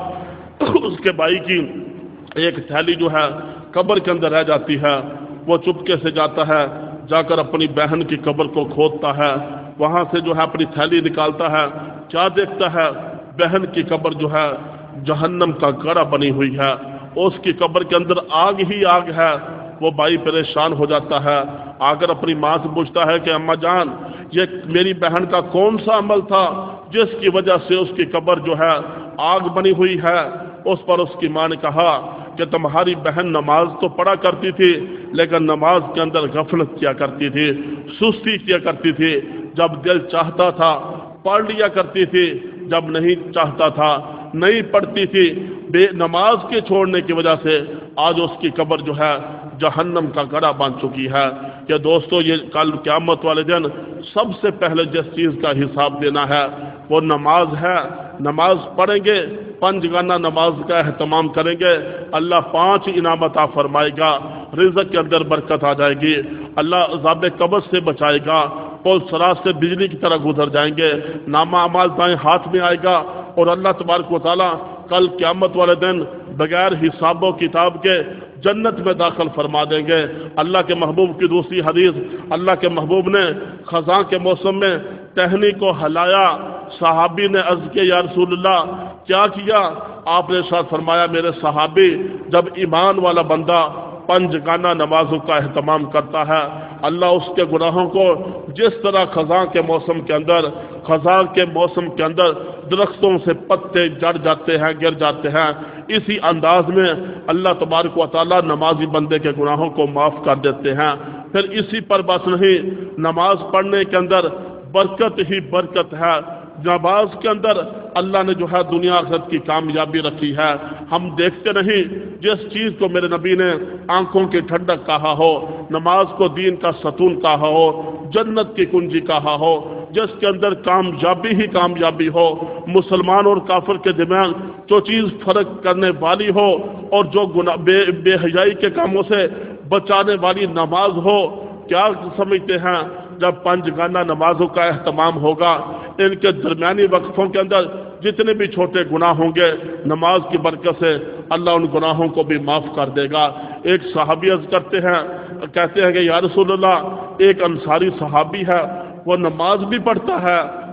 اس کے بھائی کی ایک تھیلی جو ہے قبر کے اندر رہ جاتی ہے۔ وہ چپکے سے جاتا ہے، جا کر اپنی بہن کی قبر کو کھودتا ہے، وہاں سے جو ہے اپنی تھیلی نکالتا ہے، کیا دیکھتا ہے بہن کی قبر جو ہے جہنم کا گڑھا بنی ہوئی ہے، اس کی قبر کے اندر آگ ہی آگ ہے۔ وہ بھائی پریشان ہو جاتا ہے، آ کر اپنی ماں سے پوچھتا ہے کہ اماں جان یہ میری بہن کا کون سا عمل تھا جس کی وجہ سے اس کی قبر جو ہے آگ بنی ہوئی ہے؟ اس پر اس کی ماں نے کہا کہ تمہاری بہن نماز تو پڑھا کرتی تھی لیکن نماز کے اندر غفلت کیا کرتی تھی، سستی کیا کرتی تھی، جب دل چاہتا تھا پڑھ لیا کرتی تھی، جب نہیں چاہتا تھا نہیں پڑھتی تھی۔ بے نماز کے چھوڑنے کی وجہ سے آج اس کی قبر جو ہے جہنم کا گڑھا بن چکی ہے۔ کہ دوستو یہ کل قیامت والے دن سب سے پہلے جس چیز کا حساب دینا ہے وہ نماز ہے۔ نماز پڑھیں گے، پنج گانا نماز کا اہتمام کریں گے، اللہ پانچ انعام عطا فرمائے گا، رزق کے اندر برکت آ جائے گی، اللہ عذاب قبر سے بچائے گا، پل صراط سے بجلی کی طرح گزر جائیں گے، نامہ اعمال دائیں ہاتھ میں آئے گا، اور اللہ تبارک و تعالیٰ کل قیامت والے دن بغیر حساب و کتاب کے جنت میں داخل فرما دیں گے۔ اللہ کے محبوب کی دوسری حدیث، اللہ کے محبوب نے خزاں کے موسم میں ٹہنی کو ہلایا، صحابی نے عرض کیا یا رسول اللہ کیا کیا؟ آپ نے ارشاد فرمایا میرے صحابی جب ایمان والا بندہ پنج گانا نمازوں کا اہتمام کرتا ہے اللہ اس کے گناہوں کو جس طرح خزاں کے موسم کے اندر خزاں کے موسم کے اندر درختوں سے پتے جڑ جاتے ہیں گر جاتے ہیں، اسی انداز میں اللہ تبارک و تعالیٰ نمازی بندے کے گناہوں کو معاف کر دیتے ہیں۔ پھر اسی پر بس نہیں، نماز پڑھنے کے اندر برکت ہی برکت ہے۔ نماز کے اندر اللہ نے جو ہے دنیا آخرت کی کامیابی رکھی ہے۔ ہم دیکھتے نہیں جس چیز کو میرے نبی نے آنکھوں کی ٹھنڈک کہا ہو، نماز کو دین کا ستون کہا ہو، جنت کی کنجی کہا ہو، جس کے اندر کامیابی ہی کامیابی ہو، مسلمان اور کافر کے درمیان جو چیز فرق کرنے والی ہو اور جو گناہ بے, بے حیائی کے کاموں سے بچانے والی نماز ہو۔ کیا سمجھتے ہیں جب پنج گانا نمازوں کا اہتمام ہوگا، ان کے درمیانی وقفوں کے اندر جتنے بھی چھوٹے گناہ ہوں گے نماز کی برکت سے اللہ ان گناہوں کو بھی معاف کر دے گا۔ ایک صحابی عرض کرتے ہیں کہتے ہیں کہ یا رسول اللہ ایک انصاری صحابی ہے، وہ نماز بھی پڑھتا ہے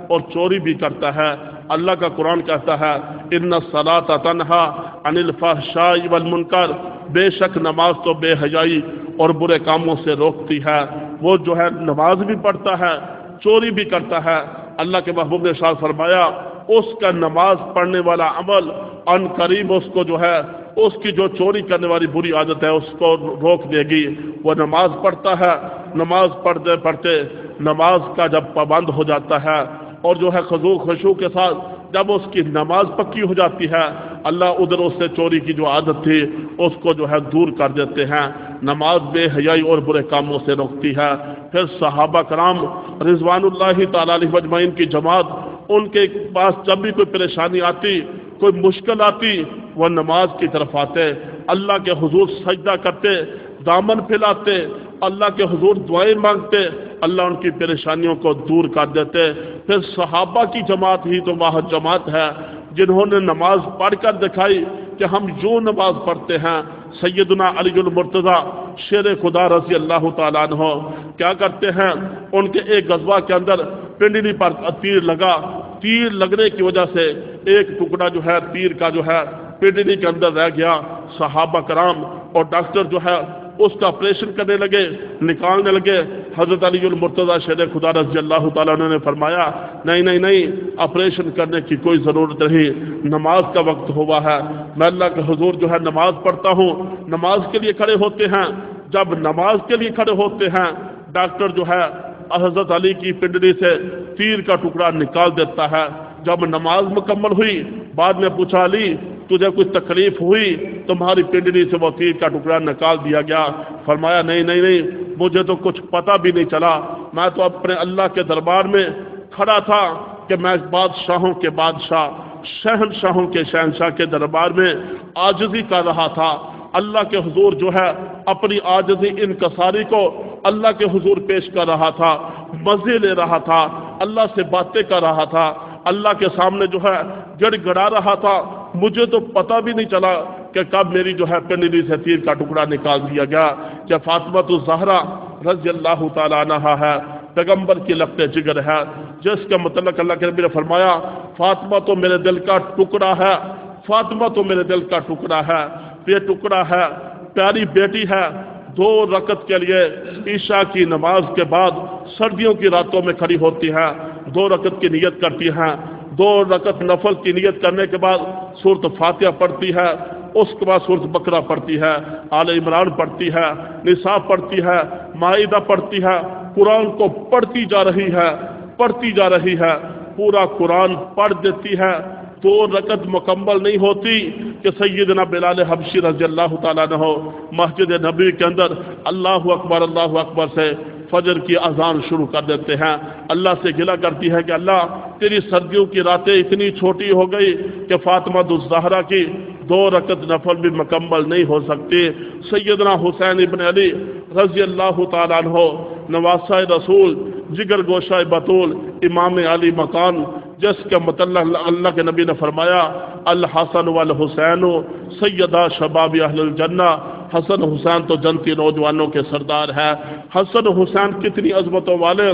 اور چوری بھی کرتا ہے۔ اللہ کا قرآن کہتا ہے ان الصلاۃ تنہا عن الفحشاء والمنکر، بے شک نماز تو بے حیائی اور برے کاموں سے روکتی ہے۔ وہ جو ہے نماز بھی پڑھتا ہے، چوری بھی کرتا ہے۔ اللہ کے محبوب نے ارشاد فرمایا اس کا نماز پڑھنے والا عمل ان قریب اس کو جو ہے اس کی جو چوری کرنے والی بری عادت ہے اس کو روک دے گی۔ وہ نماز پڑھتا ہے، نماز پڑھتے پڑھتے نماز کا جب پابند ہو جاتا ہے اور جو ہے خضوع خشوع کے ساتھ جب اس کی نماز پکی ہو جاتی ہے، اللہ ادھر اس سے چوری کی جو عادت تھی اس کو جو ہے دور کر دیتے ہیں۔ نماز بے حیائی اور برے کاموں سے روکتی ہے۔ پھر صحابہ کرام رضوان اللہ تعالی علیہم اجمعین کی جماعت، ان کے پاس جب بھی کوئی پریشانی آتی، کوئی مشکل آتی، وہ نماز کی طرف آتے، اللہ کے حضور سجدہ کرتے، دامن پھیلاتے، اللہ کے حضور دعائیں مانگتے، اللہ ان کی پریشانیوں کو دور کر دیتے۔ پھر صحابہ کی جماعت ہی تو وہ جماعت ہے جنہوں نے نماز پڑھ کر دکھائی کہ ہم یوں نماز پڑھتے ہیں۔ سیدنا علی المرتضیٰ شیر خدا رضی اللہ تعالیٰ عنہ کیا کرتے ہیں، ان کے ایک غزوہ کے اندر پنڈلی پر تیر لگا، تیر لگنے کی وجہ سے ایک ٹکڑا جو ہے تیر کا جو ہے پنڈلی کے اندر رہ گیا۔ صحابہ کرام اور ڈاکٹر جو ہے اس کا آپریشن کرنے لگے، نکالنے لگے۔ حضرت علی المرتضیٰ شیر خدا رضی اللہ تعالیٰ عنہ نے فرمایا نہیں نہیں نہیں، آپریشن کرنے کی کوئی ضرورت نہیں، نماز کا وقت ہوا ہے۔ میں اللہ کے حضور جو ہے نماز پڑھتا ہوں، نماز کے لیے کھڑے ہوتے ہیں۔ جب نماز کے لیے کھڑے ہوتے ہیں، ڈاکٹر جو ہے حضرت علی کی پنڈلی سے تیر کا ٹکڑا نکال دیتا ہے۔ جب نماز مکمل ہوئی، بعد میں پوچھا علی تجھے کوئی تکلیف ہوئی؟ تمہاری پنڈلی سے وہ تیر کا ٹکڑا نکال دیا گیا۔ فرمایا نہیں نہیں نہیں، مجھے تو کچھ پتہ بھی نہیں چلا، میں تو اپنے اللہ کے دربار میں کھڑا تھا کہ میں بادشاہوں کے بادشاہ، شہنشاہوں کے شہنشاہ کے دربار میں عاجزی کر رہا تھا۔ اللہ کے حضور جو ہے اپنی عاجزی انکساری کو اللہ کے حضور پیش کر رہا تھا، مزے لے رہا تھا، اللہ سے باتیں کر رہا تھا، اللہ کے سامنے جو ہے گڑ گڑا رہا تھا۔ مجھے تو پتہ بھی نہیں چلا کہ کب میری جو ہے پنڈلی سے تیر کا ٹکڑا نکال دیا گیا۔ کہ فاطمہ الزہرا رضی اللہ تعالیٰ عنہا ہے، پیغمبر کی لفظ جگر ہے، جس کا متعلق اللہ کے نبی نے فرمایا فاطمہ تو میرے دل کا ٹکڑا ہے، فاطمہ تو میرے دل کا ٹکڑا ہے، یہ ٹکڑا ہے، پیاری بیٹی ہے۔ دو رکعت کے لیے عشاء کی نماز کے بعد سردیوں کی راتوں میں کھڑی ہوتی ہے، دو رکعت کی نیت کرتی ہیں، دو رکعت نفل کی نیت کرنے کے بعد سورۃ فاتحہ پڑھتی ہے، اس کے بعد سورۃ بقرہ پڑھتی ہے، آل عمران پڑھتی ہے، نساء پڑھتی ہے، مائدہ پڑھتی ہے، قرآن کو پڑھتی جا رہی ہے، پڑھتی جا رہی ہے، پورا قرآن پڑھ دیتی ہے۔ دو رکعت مکمل نہیں ہوتی کہ سیدنا بلال حبشی رضی اللہ تعالیٰ عنہ مسجد نبی کے اندر اللہ اکبر اللہ اکبر سے فجر کی اذان شروع کر دیتے ہیں۔ اللہ سے گلہ کرتی ہے کہ اللہ تیری سردیوں کی راتیں اتنی چھوٹی ہو گئی کہ فاطمہ الزہرا کی دو رکعت نفل بھی مکمل نہیں ہو سکتی۔ سیدنا حسین ابن علی رضی اللہ تعالیٰ عنہ نواسہ رسول، جگر گوشہ بطول، امام علی مکان، جس کے متعلق اللہ کے نبی نے فرمایا الحسن والحسین سیدہ شباب اہل الجنہ، حسن حسین تو جنتی نوجوانوں کے سردار ہے۔ حسن حسین کتنی عظمتوں والے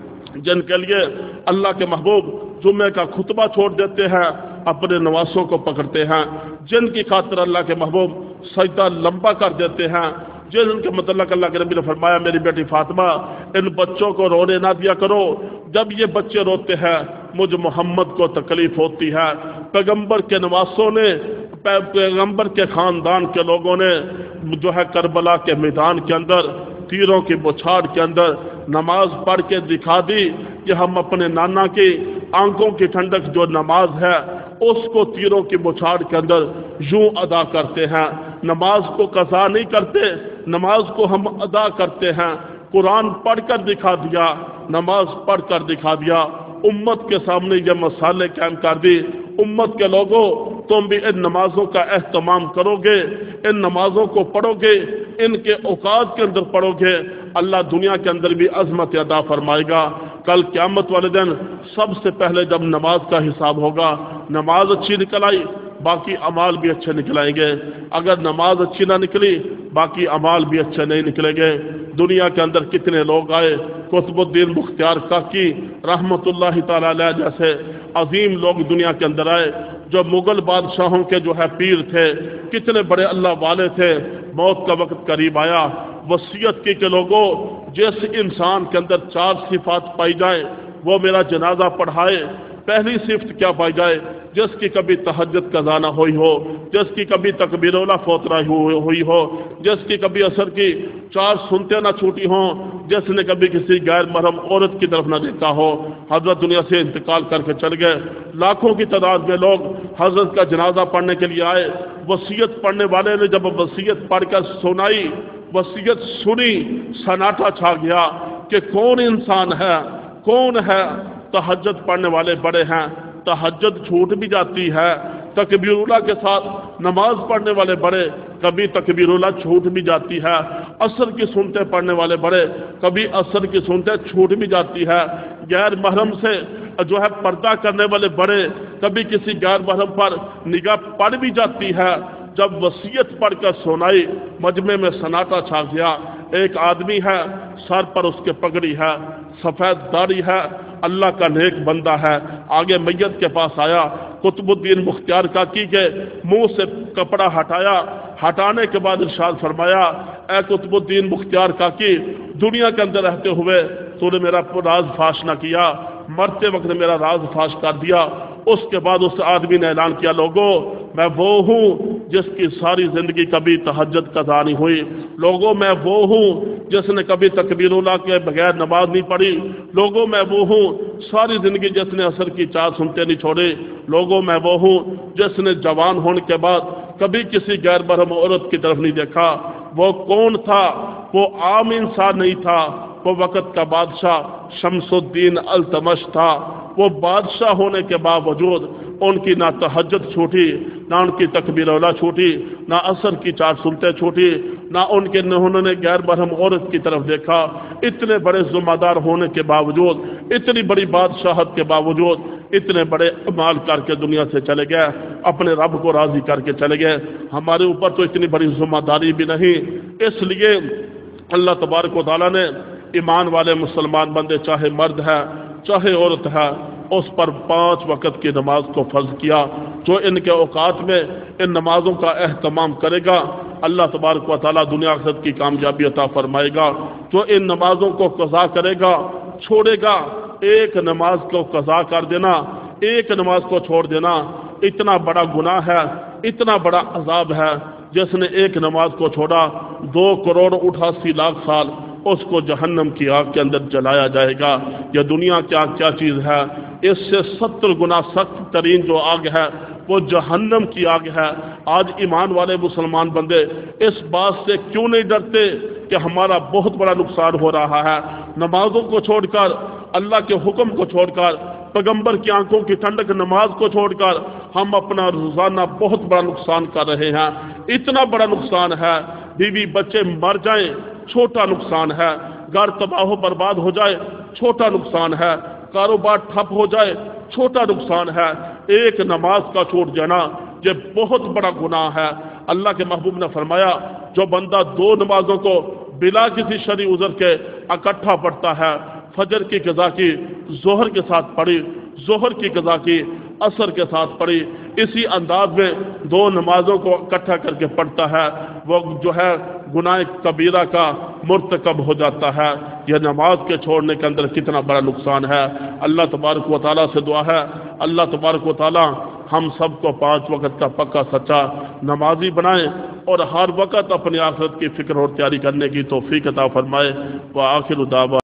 جن کے لیے اللہ کے محبوب جمعے کا خطبہ چھوڑ دیتے ہیں، اپنے نواسوں کو پکڑتے ہیں، جن کی خاطر اللہ کے محبوب سجدہ لمبا کر دیتے ہیں، جن کے متعلق اللہ کے نبی نے فرمایا میری بیٹی فاطمہ ان بچوں کو رونے نہ دیا کرو، جب یہ بچے روتے ہیں مجھ محمد کو تکلیف ہوتی ہے۔ پیغمبر کے نواسوں نے، پیغمبر کے خاندان کے لوگوں نے جو ہے کربلا کے میدان کے اندر تیروں کی بچھاڑ کے اندر نماز پڑھ کے دکھا دی کہ ہم اپنے نانا کی آنکھوں کی ٹھنڈک جو نماز ہے اس کو تیروں کی بچھاڑ کے اندر یوں ادا کرتے ہیں۔ نماز کو قضا نہیں کرتے، نماز کو ہم ادا کرتے ہیں۔ قرآن پڑھ کر دکھا دیا، نماز پڑھ کر دکھا دیا، امت کے سامنے یہ مسالے قائم کر دی۔ امت کے لوگوں تم بھی ان نمازوں کا اہتمام کرو گے، ان نمازوں کو پڑھو گے، ان کے اوقات کے اندر پڑھو گے، اللہ دنیا کے اندر بھی عظمت ادا فرمائے گا۔ کل قیامت والے دن سب سے پہلے جب نماز کا حساب ہوگا، نماز اچھی نکل آئی باقی اعمال بھی اچھے نکل آئیں گے، اگر نماز اچھی نہ نکلی باقی اعمال بھی اچھے نہیں نکلیں گے۔ دنیا کے اندر کتنے لوگ آئے، قطب الدین مختار کاکی رحمت اللہ تعالی علیہ جیسے عظیم لوگ دنیا کے اندر آئے، جو مغل بادشاہوں کے جو ہے پیر تھے، کتنے بڑے اللہ والے تھے۔ موت کا وقت قریب آیا، وصیت کی کہ لوگوں جس انسان کے اندر چار صفات پائی جائیں وہ میرا جنازہ پڑھائے۔ پہلی صفت کیا پائی جائے؟ جس کی کبھی تہجد قضا نہ ہوئی ہو، جس کی کبھی تکبیر اولیٰ فوت نہ ہوئی ہو، جس کی کبھی عصر کی چار سنتیں نہ چھوٹی ہوں، جس نے کبھی کسی غیر محرم عورت کی طرف نہ دیکھا ہو۔ حضرت دنیا سے انتقال کر کے چل گئے، لاکھوں کی تعداد میں لوگ حضرت کا جنازہ پڑھنے کے لیے آئے۔ وصیت پڑھنے والے نے جب وصیت پڑھ کر سنائی، وصیت سنی، سناٹا چھا گیا کہ کون انسان ہے، کون ہے؟ تہجد پڑھنے والے بڑے ہیں، تہجد چھوٹ بھی جاتی ہے۔ تکبیر اولیٰ کے ساتھ نماز پڑھنے والے بڑے، کبھی تکبیر اولیٰ چھوٹ بھی جاتی ہے۔ عصر کی سنتیں پڑھنے والے بڑے، کبھی عصر کی سنتیں چھوٹ بھی جاتی ہے۔ غیر محرم سے جو ہے پردہ کرنے والے بڑے، کبھی کسی غیر محرم پر نگاہ پڑ بھی جاتی ہے۔ جب وصیت پڑھ کر سنائی، مجمع میں سناٹا چھا گیا۔ ایک آدمی ہے، سر پر اس کے پگڑی ہے، سفید داڑھی ہے، اللہ کا نیک بندہ ہے۔ آگے میت کے پاس آیا، قطب الدین مختار کاکی کے منہ سے کپڑا ہٹایا، ہٹانے کے بعد ارشاد فرمایا، اے قطب الدین مختار کاکی، دنیا کے اندر رہتے ہوئے تو نے میرا راز فاش نہ کیا، مرتے وقت نے میرا راز فاش کر دیا۔ اس کے بعد اس آدمی نے اعلان کیا، لوگوں میں وہ ہوں جس کی ساری زندگی کبھی تہجد قضا نہیں ہوئی، لوگوں میں وہ ہوں جس نے کبھی تکبیر اولیٰ کے بغیر نماز نہیں پڑھی، لوگوں میں وہ ہوں ساری زندگی جس نے عصر کی چار سنتے نہیں چھوڑے، لوگوں میں وہ ہوں جس نے جوان ہونے کے بعد کبھی کسی غیر محرم عورت کی طرف نہیں دیکھا۔ وہ کون تھا؟ وہ عام انسان نہیں تھا، وہ وقت کا بادشاہ شمس الدین التمش تھا۔ وہ بادشاہ ہونے کے باوجود ان کی نہ تہجد چھوٹی، نہ ان کی تکبیر اولیٰ چھوٹی، نہ عصر کی چار سنتیں چھوٹی، نہ ان کے انہوں نے غیر محرم عورت کی طرف دیکھا۔ اتنے بڑے ذمہ دار ہونے کے باوجود، اتنی بڑی بادشاہت کے باوجود، اتنے بڑے اعمال کر کے دنیا سے چلے گئے، اپنے رب کو راضی کر کے چلے گئے۔ ہمارے اوپر تو اتنی بڑی ذمہ داری بھی نہیں۔ اس لیے اللہ تبارک و تعالیٰ نے ایمان والے مسلمان بندے، چاہے مرد ہے چاہے عورت ہے، اس پر پانچ وقت کی نماز کو فرض کیا۔ جو ان کے اوقات میں ان نمازوں کا اہتمام کرے گا، اللہ تبارک و تعالیٰ دنیا آخرت کی کامیابی عطا فرمائے گا۔ جو ان نمازوں کو قضا کرے گا، چھوڑے گا، ایک نماز کو قضا کر دینا، ایک نماز کو چھوڑ دینا اتنا بڑا گناہ ہے، اتنا بڑا عذاب ہے۔ جس نے ایک نماز کو چھوڑا، دو کروڑ اٹھاسی لاکھ سال اس کو جہنم کی آگ کے اندر جلایا جائے گا۔ یہ دنیا کیا کیا چیز ہے؟ اس سے ستر گنا سخت ترین جو آگ ہے وہ جہنم کی آگ ہے۔ آج ایمان والے مسلمان بندے اس بات سے کیوں نہیں ڈرتے کہ ہمارا بہت بڑا نقصان ہو رہا ہے؟ نمازوں کو چھوڑ کر، اللہ کے حکم کو چھوڑ کر، پیغمبر کی آنکھوں کی ٹھنڈک نماز کو چھوڑ کر ہم اپنا روزانہ بہت بڑا نقصان کر رہے ہیں۔ اتنا بڑا نقصان ہے، بیوی بچے مر جائیں چھوٹا نقصان ہے، گھر تباہ و برباد ہو جائے چھوٹا نقصان ہے، کاروبار ٹھپ ہو جائے چھوٹا نقصان ہے۔ ایک نماز کا چھوٹ جانا یہ بہت بڑا گناہ ہے۔ اللہ کے محبوب نے فرمایا، جو بندہ دو نمازوں کو بلا کسی شرعی عذر کے اکٹھا پڑھتا ہے، فجر کی قضا کی ظہر کے ساتھ پڑھی، ظہر کی قضا کی عصر کے ساتھ پڑھی، اسی انداز میں دو نمازوں کو اکٹھا کر کے پڑھتا ہے، وہ جو ہے گناہ کبیرہ کا مرتکب ہو جاتا ہے۔ یہ نماز کے چھوڑنے کے اندر کتنا بڑا نقصان ہے۔ اللہ تبارک و تعالیٰ سے دعا ہے، اللہ تبارک و تعالیٰ ہم سب کو پانچ وقت کا پکا سچا نمازی بنائیں اور ہر وقت اپنی آخرت کی فکر اور تیاری کرنے کی توفیق عطا فرمائے۔ وآخر دعوانا